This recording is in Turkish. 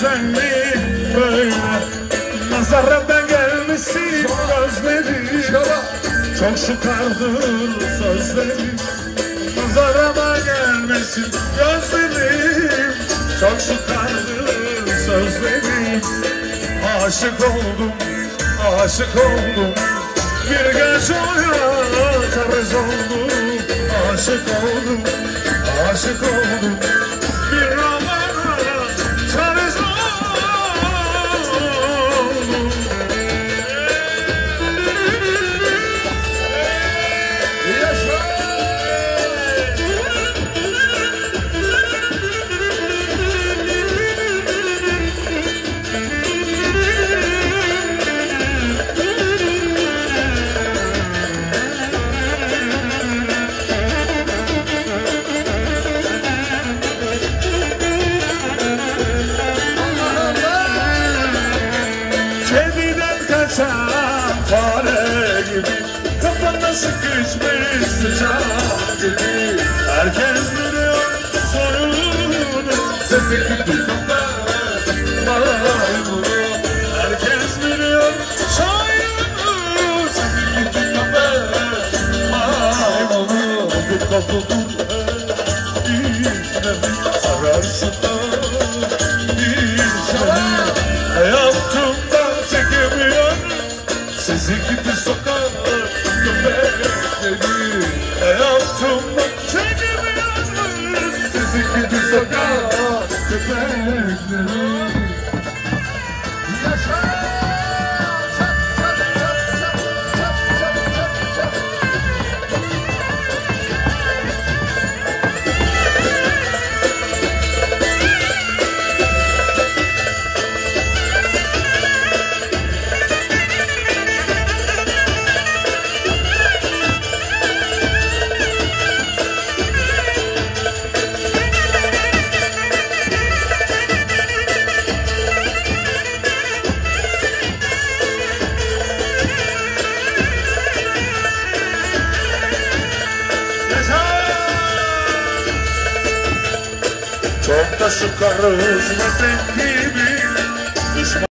güzelliğin böyle. Nazarımdan gelmesin gözleri, çok şıkardır sözleri. Nazarıma gelmesin gözlerim, çok şıkardır sözlerim. Aşık oldum, aşık oldum, bir gece oya tarz oldum. Aşık oldum, aşık oldum, bir romana tarz oldum. Fare gibi kafana sıkışmış sıcak gibi. Herkes biliyor sorunu, sepeti tutma maymunu. Herkes biliyor soyunu, sepeti tutma maymunu. Bir kapıdır izlemi sararsın izlemi. Hayatımdan çekemiyorum sizi gibi sokak köpekleri. Hayatımdan çekemiyorum sizi gibi sokak köpekleri. Yaşa! Çok da şu karizmatik